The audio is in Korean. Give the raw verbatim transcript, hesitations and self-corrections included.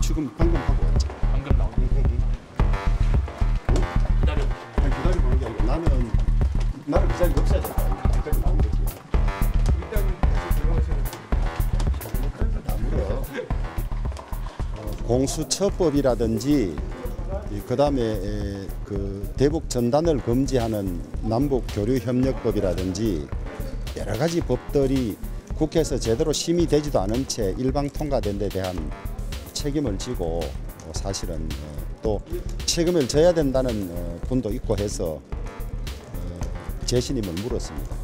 지금 방금 하고 왔죠. 방금 나온 이 회기. 기다려. 아니, 기다리고 하는 게 아니고 나는 나는 그 자리에 없어야 된다. 그 자리 나온 거지. 일단 다시 들어가셔야 돼요. 다 물어. 어, 공수처법이라든지 그 다음에 그 대북 전단을 금지하는 남북 교류 협력법이라든지 여러 가지 법들이 국회에서 제대로 심의되지도 않은 채 일방 통과된 데 대한 책임을 지고 사실은 또 책임을 져야 된다는 분도 있고 해서 재신임을 물었습니다.